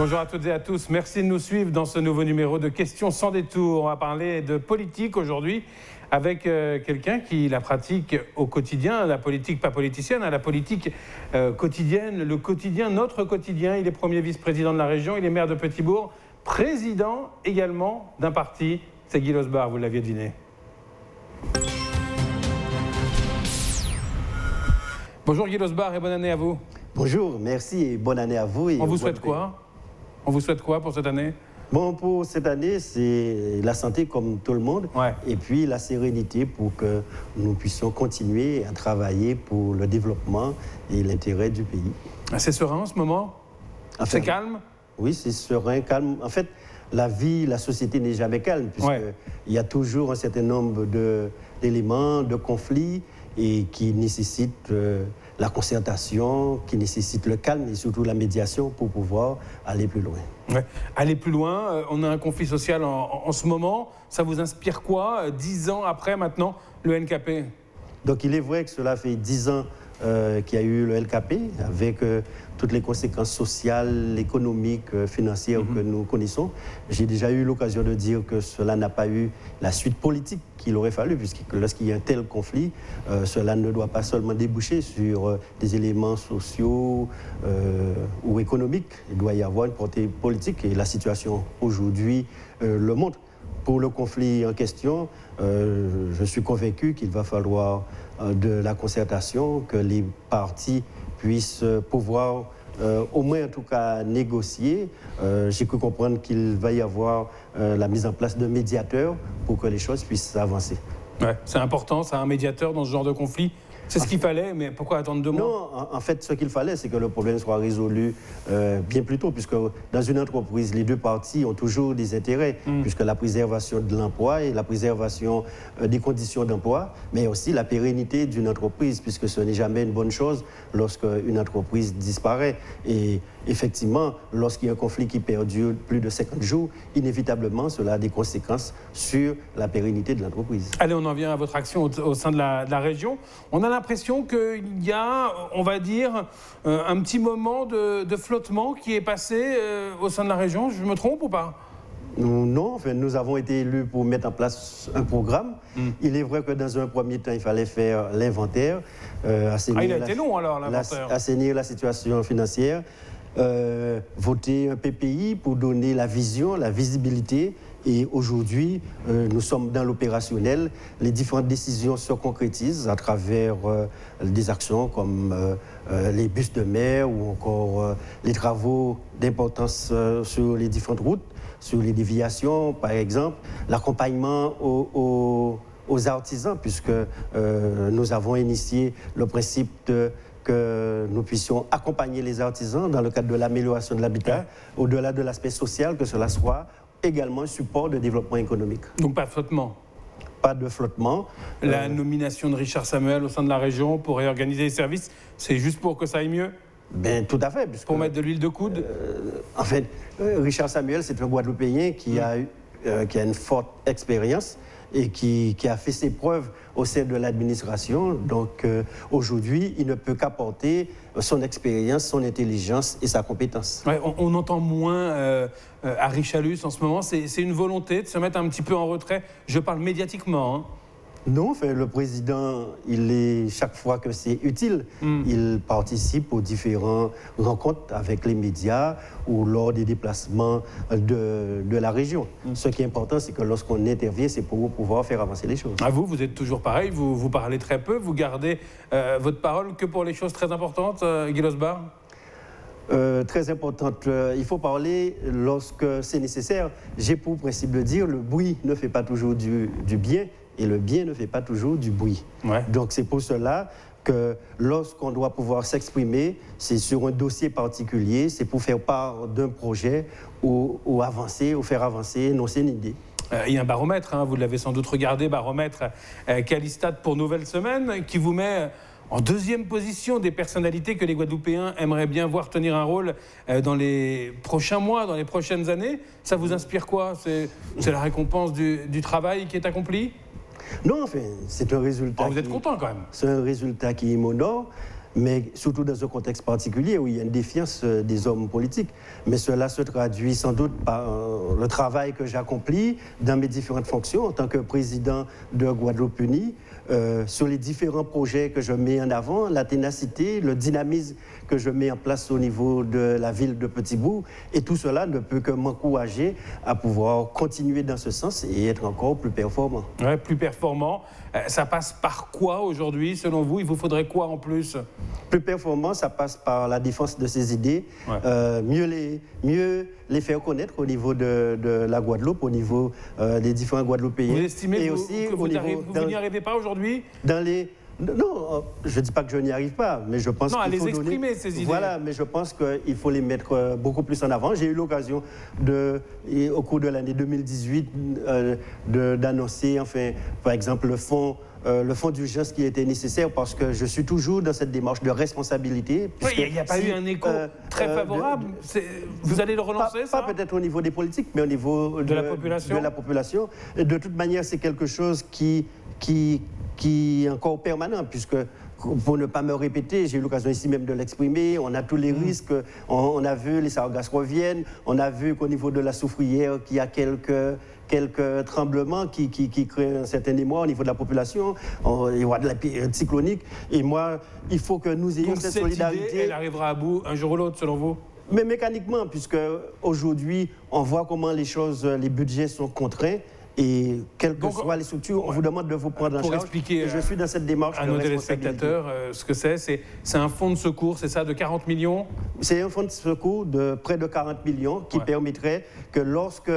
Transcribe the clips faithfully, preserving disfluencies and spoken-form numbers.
Bonjour à toutes et à tous. Merci de nous suivre dans ce nouveau numéro de Questions sans détour. On va parler de politique aujourd'hui avec euh, quelqu'un qui la pratique au quotidien, la politique pas politicienne, hein, la politique euh, quotidienne, le quotidien, notre quotidien. Il est premier vice-président de la région, il est maire de Petit-Bourg, président également d'un parti. C'est Guy Losbar, vous l'aviez deviné. Bonjour Guy Losbar et bonne année à vous. Bonjour, merci et bonne année à vous. Et On vous souhaite quoi ? On vous souhaite quoi pour cette année ? Bon, pour cette année, c'est la santé comme tout le monde, ouais. Et puis la sérénité pour que nous puissions continuer à travailler pour le développement et l'intérêt du pays. C'est serein en ce moment ? enfin, C'est calme ? Oui, c'est serein, calme. En fait, la vie, la société n'est jamais calme, puisqu'il ouais. y a toujours un certain nombre d'éléments, de, de conflits, et qui nécessitent euh, la concertation, qui nécessitent le calme et surtout la médiation pour pouvoir aller plus loin. Ouais. Aller plus loin, euh, on a un conflit social en, en, en ce moment. Ça vous inspire quoi, euh, dix ans après maintenant, le N K P ? Donc il est vrai que cela fait dix ans euh, qu'il y a eu le N K P, avec euh, toutes les conséquences sociales, économiques, euh, financières mm-hmm. que nous connaissons. J'ai déjà eu l'occasion de dire que cela n'a pas eu la suite politique qu'il aurait fallu, puisque lorsqu'il y a un tel conflit, euh, cela ne doit pas seulement déboucher sur euh, des éléments sociaux euh, ou économiques. Il doit y avoir une portée politique et la situation aujourd'hui euh, le montre. Pour le conflit en question, euh, je suis convaincu qu'il va falloir euh, de la concertation, que les partis puissent pouvoir, euh, au moins en tout cas, négocier. Euh, j'ai cru comprendre qu'il va y avoir euh, la mise en place de médiateurs pour que les choses puissent avancer. Ouais, c'est important, ça, un médiateur dans ce genre de conflit. C'est ce qu'il fallait, mais pourquoi attendre deux mois ? Non, en, en fait, ce qu'il fallait, c'est que le problème soit résolu euh, bien plus tôt, puisque dans une entreprise, les deux parties ont toujours des intérêts, mm. puisque la préservation de l'emploi et la préservation euh, des conditions d'emploi, mais aussi la pérennité d'une entreprise, puisque ce n'est jamais une bonne chose lorsqu'une entreprise disparaît. Et effectivement, lorsqu'il y a un conflit qui perdure plus de cinquante jours, inévitablement, cela a des conséquences sur la pérennité de l'entreprise. Allez, on en vient à votre action au, au sein de la, de la région. On a l'impression qu'il y a, on va dire, euh, un petit moment de, de flottement qui est passé euh, au sein de la région. Je me trompe ou pas ? Non, enfin, nous avons été élus pour mettre en place un programme. Mm. Il est vrai que dans un premier temps, il fallait faire l'inventaire. Euh, ah, il a été long alors, l'inventaire. Assainir la situation financière, euh, voter un P P I pour donner la vision, la visibilité. Et aujourd'hui, euh, nous sommes dans l'opérationnel. Les différentes décisions se concrétisent à travers euh, des actions comme euh, euh, les bus de mer ou encore euh, les travaux d'importance euh, sur les différentes routes, sur les déviations, par exemple, l'accompagnement aux, aux, aux artisans, puisque euh, nous avons initié le principe de que nous puissions accompagner les artisans dans le cadre de l'amélioration de l'habitat, au-delà de l'aspect social, que cela soit également un support de développement économique. Donc pas de flottement ? Pas de flottement. La euh... nomination de Richard Samuel au sein de la région pour réorganiser les services, c'est juste pour que ça aille mieux ? Ben, tout à fait. Puisque, pour mettre de l'huile de coude euh, En fait, euh, Richard Samuel, c'est un Guadeloupéen qui, mmh. a, euh, qui a une forte expérience et qui, qui a fait ses preuves au sein de l'administration. Donc euh, aujourd'hui, il ne peut qu'apporter son expérience, son intelligence et sa compétence. Ouais, on, on entend moins euh, euh, Harry Chalus en ce moment. C'est une volonté de se mettre un petit peu en retrait. Je parle médiatiquement. Hein. Non, enfin, le président, il est, chaque fois que c'est utile, mm. il participe aux différentes rencontres avec les médias ou lors des déplacements de, de la région. Mm. Ce qui est important, c'est que lorsqu'on intervient, c'est pour pouvoir faire avancer les choses. À vous, vous êtes toujours pareil, vous, vous parlez très peu, vous gardez euh, votre parole que pour les choses très importantes, euh, Guy Losbar ? Euh, très importante. Euh, il faut parler lorsque c'est nécessaire. J'ai pour principe de dire, le bruit ne fait pas toujours du, du bien, et le bien ne fait pas toujours du bruit. Ouais. Donc c'est pour cela que lorsqu'on doit pouvoir s'exprimer, c'est sur un dossier particulier, c'est pour faire part d'un projet ou, ou avancer, ou faire avancer, énoncer une idée. Euh, il y a un baromètre, hein, vous l'avez sans doute regardé, baromètre euh, Calistat pour Nouvelle Semaine, qui vous met en deuxième position des personnalités que les Guadeloupéens aimeraient bien voir tenir un rôle euh, dans les prochains mois, dans les prochaines années. Ça vous inspire quoi? C'est la récompense du, du travail qui est accompli? Non, enfin, c'est un résultat. Oh, vous êtes content quand même? C'est un résultat qui m'honore, mais surtout dans un contexte particulier où il y a une défiance des hommes politiques. Mais cela se traduit sans doute par le travail que j'ai accompli dans mes différentes fonctions en tant que président de Guadeloupe Unie, euh, sur les différents projets que je mets en avant, la ténacité, le dynamisme que je mets en place au niveau de la ville de Petit-Bourg. Et tout cela ne peut que m'encourager à pouvoir continuer dans ce sens et être encore plus performant. Ouais, plus performant. Euh, ça passe par quoi aujourd'hui, selon vous? Il vous faudrait quoi en plus? Plus performant, ça passe par la défense de ses idées, ouais. euh, mieux, les, mieux les faire connaître au niveau de, de la Guadeloupe, au niveau euh, des différents Guadeloupéens. Vous estimez et vous, aussi, que vous, au niveau, niveau, vous dans, n'y arrivez pas aujourd'hui? Dans les... Non, je ne dis pas que je n'y arrive pas, mais je pense qu'il faut les donner... exprimer, ces idées. Voilà, mais je pense qu'il faut les mettre beaucoup plus en avant. J'ai eu l'occasion, de, au cours de l'année deux mille dix-huit, euh, d'annoncer, enfin, par exemple, le fonds... Euh, le fonds d'urgence qui était nécessaire parce que je suis toujours dans cette démarche de responsabilité. Oui, il n'y a, a pas si, eu un écho euh, très favorable. Euh, de, vous allez le relancer, pas, ça? Pas peut-être au niveau des politiques, mais au niveau de, de, la, population. de la population. Et de toute manière, c'est quelque chose qui, qui, qui est encore permanent, puisque pour ne pas me répéter, j'ai eu l'occasion ici même de l'exprimer, on a tous les mmh. risques, on, on a vu les sargasses reviennent, on a vu qu'au niveau de la soufrière, qu'il y a quelques... quelques tremblements qui, qui, qui créent un certain émoi au niveau de la population, on, il y aura de la période cyclonique, et moi, il faut que nous ayons Donc cette, cette solidarité. Idée, elle arrivera à bout un jour ou l'autre, selon vous? Mais mécaniquement, puisque aujourd'hui, on voit comment les choses, les budgets sont contraints, et quelles que Donc, soient les structures, on ouais. vous demande de vous prendre en Pour charge. expliquer et je suis dans cette démarche à de nos téléspectateurs euh, ce que c'est, c'est un fonds de secours, c'est ça, de quarante millions? C'est un fonds de secours de près de quarante millions qui ouais. permettrait que lorsque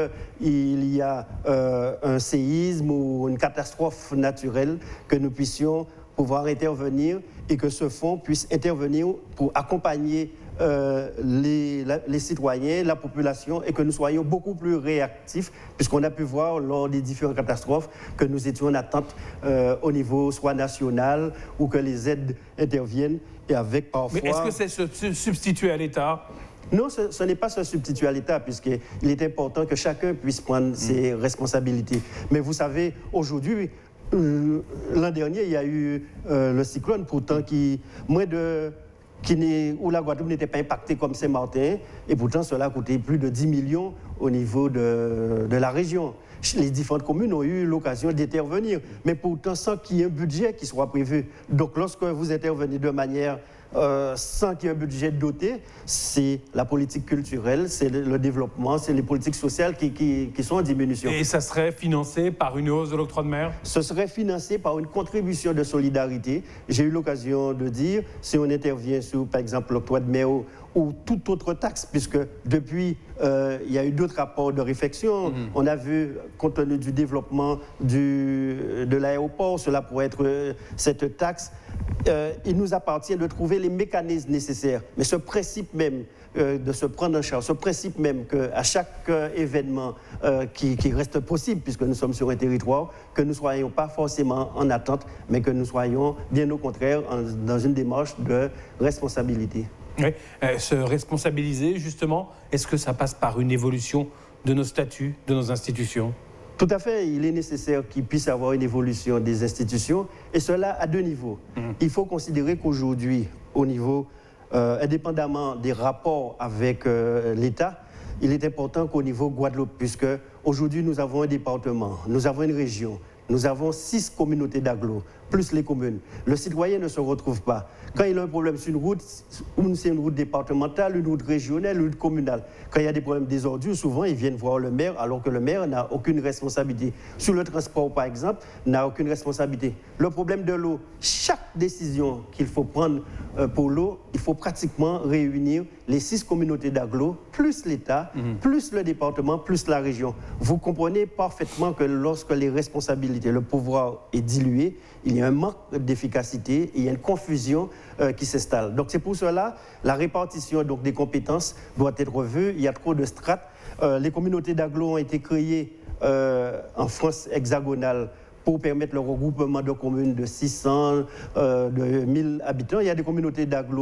il y a euh, un séisme ou une catastrophe naturelle, que nous puissions pouvoir intervenir et que ce fonds puisse intervenir pour accompagner Euh, les, la, les citoyens, la population, et que nous soyons beaucoup plus réactifs, puisqu'on a pu voir lors des différentes catastrophes que nous étions en attente euh, au niveau soit national ou que les aides interviennent et avec parfois... Mais est-ce que c'est se substituer à l'État? Non, ce, ce n'est pas se substituer à l'État, puisqu'il est important que chacun puisse prendre mmh. ses responsabilités. Mais vous savez, aujourd'hui, euh, l'an dernier, il y a eu euh, le cyclone, pourtant, qui... moins de... Qui où la Guadeloupe n'était pas impactée comme Saint-Martin, et pourtant cela a coûté plus de dix millions au niveau de, de la région. Les différentes communes ont eu l'occasion d'intervenir, mais pourtant sans qu'il y ait un budget qui soit prévu. Donc lorsque vous intervenez de manière euh, sans qu'il y ait un budget doté, c'est la politique culturelle, c'est le, le développement, c'est les politiques sociales qui, qui, qui sont en diminution. Et ça serait financé par une hausse de l'octroi de mer? Ce serait financé par une contribution de solidarité. J'ai eu l'occasion de dire, si on intervient sur, par exemple, l'octroi de mer ou, ou toute autre taxe, puisque depuis, euh, il y a eu d'autres rapports de réflexion. Mmh. On a vu, compte tenu du développement du, de l'aéroport, cela pourrait être euh, cette taxe. Euh, il nous appartient de trouver les mécanismes nécessaires. Mais ce principe même euh, de se prendre en charge, ce principe même qu'à chaque euh, événement euh, qui, qui reste possible, puisque nous sommes sur un territoire, que nous ne soyons pas forcément en attente, mais que nous soyons bien au contraire en, dans une démarche de responsabilité. Oui, euh, se responsabiliser justement, est-ce que ça passe par une évolution de nos statuts, de nos institutions ? Tout à fait, il est nécessaire qu'il puisse y avoir une évolution des institutions, et cela à deux niveaux. Mmh. Il faut considérer qu'aujourd'hui, au niveau, euh, indépendamment des rapports avec euh, l'État, il est important qu'au niveau Guadeloupe, puisque aujourd'hui nous avons un département, nous avons une région, nous avons six communautés d'agglo, plus les communes. Le citoyen ne se retrouve pas. Quand il a un problème sur une route, c'est une route départementale, une route régionale, une route communale. Quand il y a des problèmes des ordures, souvent ils viennent voir le maire, alors que le maire n'a aucune responsabilité. Sur le transport, par exemple, n'a aucune responsabilité. Le problème de l'eau, chaque décision qu'il faut prendre pour l'eau, il faut pratiquement réunir les six communautés d'agglo, plus l'État, mmh. plus le département, plus la région. Vous comprenez parfaitement que lorsque les responsabilités, le pouvoir est dilué, il y a un manque d'efficacité et il y a une confusion euh, qui s'installe. Donc c'est pour cela la répartition donc, des compétences doit être revue. Il y a trop de strates. Euh, les communautés d'agglo ont été créées euh, en France hexagonale pour permettre le regroupement de communes de six cents, euh, de mille habitants. Il y a des communautés d'agglo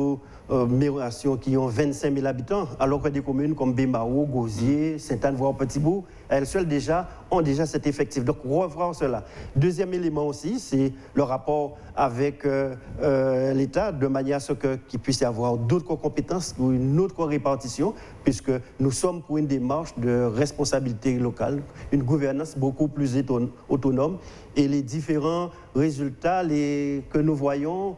euh, Mération qui ont vingt-cinq mille habitants, alors que des communes comme Bemao, Gosier, Sainte-Anne, voire Petit-Bourg, elles seules déjà ont déjà cet effectif. Donc revoir cela. Deuxième élément aussi, c'est le rapport avec euh, euh, l'État, de manière à ce que, qu'il puisse y avoir d'autres compétences ou une autre répartition, puisque nous sommes pour une démarche de responsabilité locale, une gouvernance beaucoup plus autonome, et les différents résultats les, que nous voyons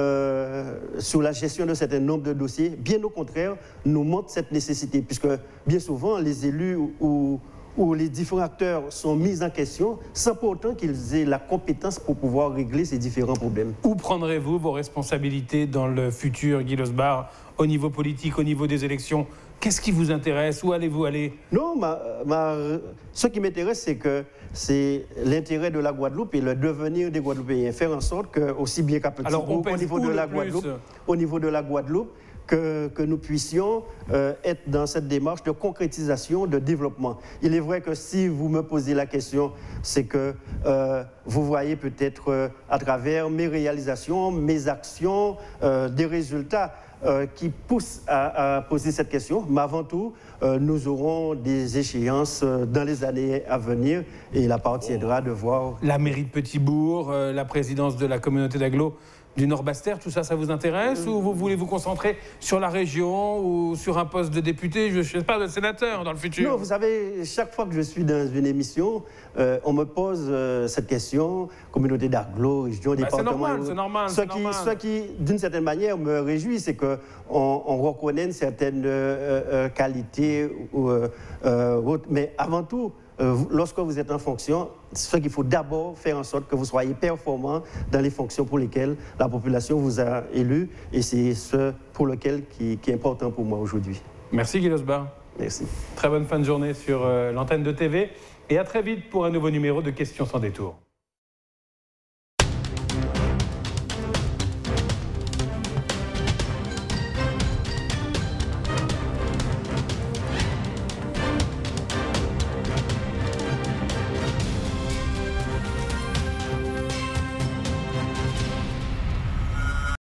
euh, sur la gestion de certains nombres de dossiers, bien au contraire, nous montrent cette nécessité, puisque bien souvent, les élus ou où les différents acteurs sont mis en question sans pour autant qu'ils aient la compétence pour pouvoir régler ces différents problèmes. Où prendrez-vous vos responsabilités dans le futur, Guy Losbar, au niveau politique, au niveau des élections? Qu'est-ce qui vous intéresse? Où allez-vous aller? Non, ma, ma, ce qui m'intéresse, c'est que c'est l'intérêt de la Guadeloupe et le devenir des Guadeloupéens. Faire en sorte que, aussi bien qu'à Petit-Bourg, au niveau de la Guadeloupe, au niveau de la Guadeloupe, Que, que nous puissions euh, être dans cette démarche de concrétisation, de développement. Il est vrai que si vous me posez la question, c'est que euh, vous voyez peut-être euh, à travers mes réalisations, mes actions, euh, des résultats euh, qui poussent à, à poser cette question. Mais avant tout, euh, nous aurons des échéances euh, dans les années à venir et il appartiendra de voir... La mairie de Petit-Bourg, euh, la présidence de la communauté d'agglo du Nord-Bastère, tout ça, ça vous intéresse? Ou vous voulez vous concentrer sur la région ou sur un poste de député, je ne sais pas, de sénateur dans le futur? Non, vous savez, chaque fois que je suis dans une émission, euh, on me pose euh, cette question, communauté d'agglo, région, bah, département... C'est normal, c'est normal. Ce qui, normal. Ce qui d'une certaine manière, me réjouit, c'est qu'on on reconnaît une certaine euh, euh, qualité, euh, euh, mais avant tout, Euh, lorsque vous êtes en fonction, ce qu'il faut d'abord faire en sorte que vous soyez performant dans les fonctions pour lesquelles la population vous a élu, et c'est ce pour lequel qui, qui est important pour moi aujourd'hui. Merci Guy Losbar. Merci. Très bonne fin de journée sur euh, l'antenne de T V et à très vite pour un nouveau numéro de Questions sans détour.